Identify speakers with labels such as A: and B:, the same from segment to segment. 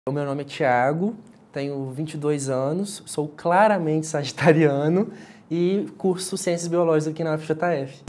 A: O meu nome é Thiago, tenho 22 anos, sou claramente sagitariano e curso Ciências Biológicas aqui na UFJF.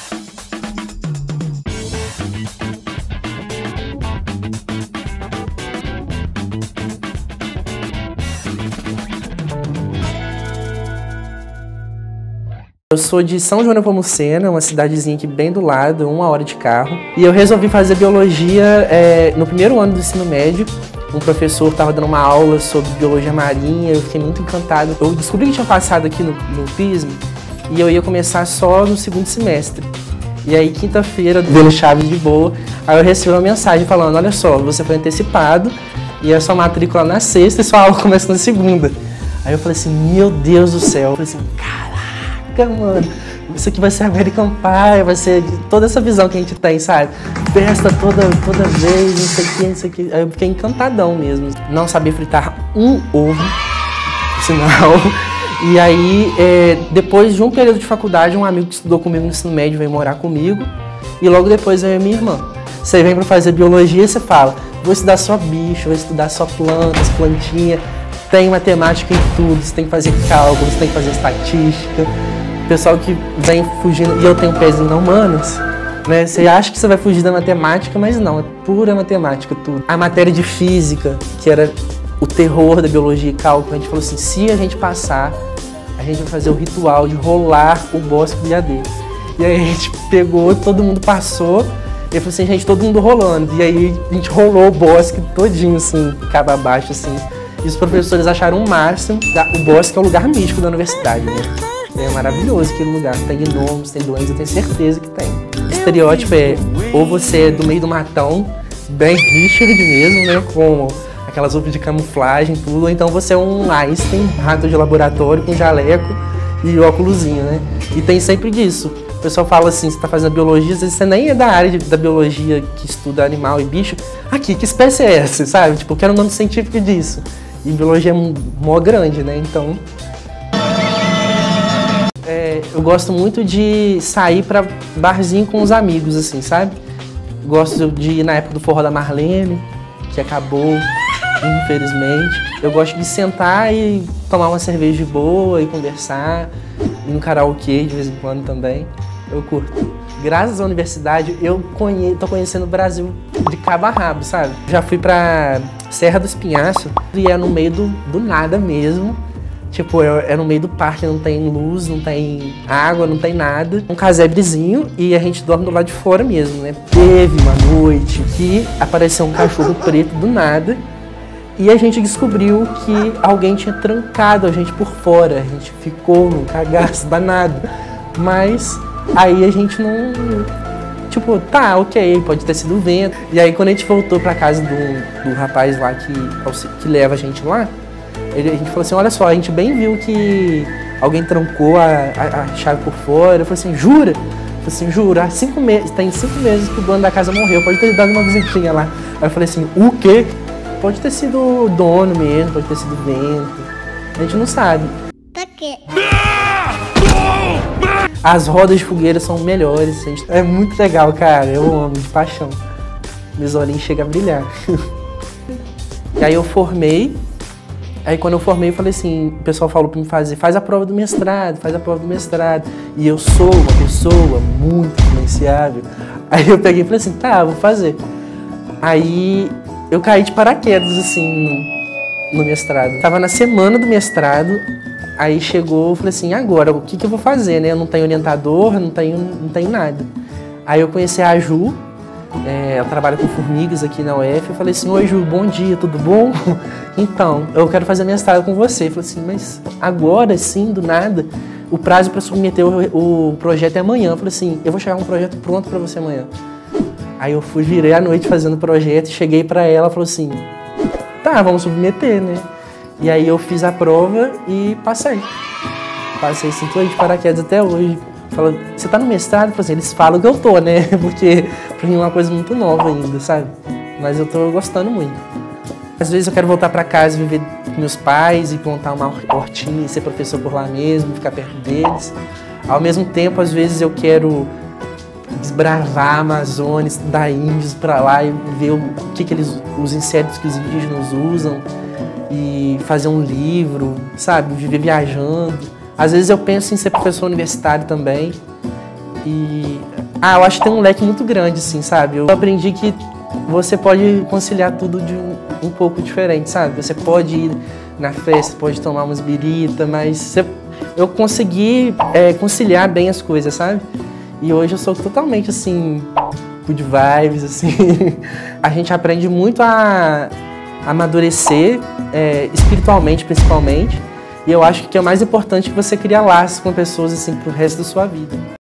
A: Eu sou de São João Nepomuceno, uma cidadezinha aqui bem do lado, 1 hora de carro. E eu resolvi fazer biologia no primeiro ano do ensino médio. Um professor estava dando uma aula sobre biologia marinha, eu fiquei muito encantado. Eu descobri que tinha passado aqui no PISM e eu ia começar só no segundo semestre. E aí, quinta-feira, dando chave de boa, aí eu recebi uma mensagem falando: olha só, você foi antecipado e a sua matrícula na sexta e sua aula começa na segunda. Aí eu falei assim, meu Deus do céu. Eu falei assim, caraca, mano, isso aqui vai ser American Pie, vai ser toda essa visão que a gente tem, sabe? Festa toda vez, não sei o que, não sei o que. Aí eu fiquei encantadão mesmo. Não sabia fritar um ovo, por sinal. E aí, depois de um período de faculdade, um amigo que estudou comigo no ensino médio veio morar comigo. E logo depois eu e minha irmã. Você vem pra fazer biologia e você fala, vou estudar só bicho, vou estudar só plantas, plantinha. Tem matemática em tudo, você tem que fazer cálculo, você tem que fazer estatística. O pessoal que vem fugindo, e eu tenho um pezinho na humanas, né? Você acha que você vai fugir da matemática, mas não, é pura matemática tudo. A matéria de física, que era o terror da biologia e cálculo, a gente falou assim, se a gente passar, a gente vai fazer o ritual de rolar o bosque do IAD. E aí a gente pegou, todo mundo passou, e eu falei assim, gente, todo mundo rolando. E aí a gente rolou o bosque todinho, assim, cabo abaixo, assim. E os professores acharam o máximo. O bosque é o lugar místico da universidade, né? É maravilhoso aquele lugar. Tem gnomos, tem duendes, eu tenho certeza que tem. O estereótipo é ou você é do meio do matão, bem Richard mesmo, né? Com aquelas roupas de camuflagem e tudo, ou então você é um Einstein, rato de laboratório com jaleco e óculosinho, né? E tem sempre disso. O pessoal fala assim, você tá fazendo biologia, às vezes você nem é da área da biologia que estuda animal e bicho. Aqui, que espécie é essa, sabe? Tipo, eu quero o nome científico disso. E biologia é mó grande, né? Então... eu gosto muito de sair pra barzinho com os amigos, assim, sabe? Gosto de ir na época do Forró da Marlene, que acabou, infelizmente. Eu gosto de sentar e tomar uma cerveja de boa e conversar. Ir no karaokê de vez em quando também. Eu curto. Graças à universidade, eu tô conhecendo o Brasil de cabo a rabo, sabe? Já fui pra Serra do Espinhaço e é no meio do nada mesmo. Tipo, é no meio do parque, não tem luz, não tem água, não tem nada. Um casebrezinho e a gente dorme do lado de fora mesmo, né? Teve uma noite que apareceu um cachorro preto do nada e a gente descobriu que alguém tinha trancado a gente por fora. A gente ficou num cagaço danado. Mas aí a gente não... Tipo, tá, ok, pode ter sido o vento. E aí quando a gente voltou pra casa do rapaz lá que leva a gente lá, a gente falou assim, olha só, a gente bem viu que alguém trancou a chave por fora. Eu falei assim, jura? Eu falei assim, juro, há 5 meses, tem 5 meses que o dono da casa morreu, pode ter dado uma visitinha lá. Aí eu falei assim, o quê? Pode ter sido o dono mesmo, pode ter sido o vento. A gente não sabe.
B: Pra quê?
A: As rodas de fogueira são melhores, é muito legal, cara, eu amo, de paixão. Meus olhinhos chegam a brilhar. E aí eu formei. Aí quando eu formei, eu falei assim, o pessoal falou pra me fazer, faz a prova do mestrado, faz a prova do mestrado. E eu sou uma pessoa muito influenciável. Aí eu peguei e falei assim, tá, vou fazer. Aí eu caí de paraquedas, assim, no mestrado. Tava na semana do mestrado, aí chegou, eu falei assim, agora, o que eu vou fazer, né? Eu não tenho orientador, não tenho nada. Aí eu conheci a Ju. Ela trabalha com formigas aqui na UF. Eu falei assim, oi Ju, bom dia, tudo bom? Então, eu quero fazer mestrado com você. Eu falei assim, mas agora sim, do nada, o prazo para submeter o projeto é amanhã. Eu falei assim, eu vou chegar com um projeto pronto para você amanhã. Aí eu virei à noite fazendo o projeto, cheguei para ela, falou assim, tá, vamos submeter, né? E aí eu fiz a prova e passei. Passei assim, tô aí de paraquedas até hoje. Fala, você tá no mestrado? Assim, eles falam que eu tô, né? Porque pra mim é uma coisa muito nova ainda, sabe? Mas eu tô gostando muito. Às vezes eu quero voltar pra casa e viver com meus pais e plantar uma hortinha e ser professor por lá mesmo, ficar perto deles. Ao mesmo tempo, às vezes eu quero desbravar a Amazônia, estudar índios pra lá e ver os insetos que os indígenas usam e fazer um livro, sabe? Viver viajando. Às vezes eu penso em ser professor universitário também. E eu acho que tem um leque muito grande, assim, sabe? Eu aprendi que você pode conciliar tudo de um pouco diferente, sabe? Você pode ir na festa, pode tomar umas birita, mas eu consegui conciliar bem as coisas, sabe? E hoje eu sou totalmente, assim, good vibes, assim. A gente aprende muito a amadurecer, espiritualmente, principalmente. E eu acho que o mais importante é que você cria laços com pessoas, assim, pro resto da sua vida.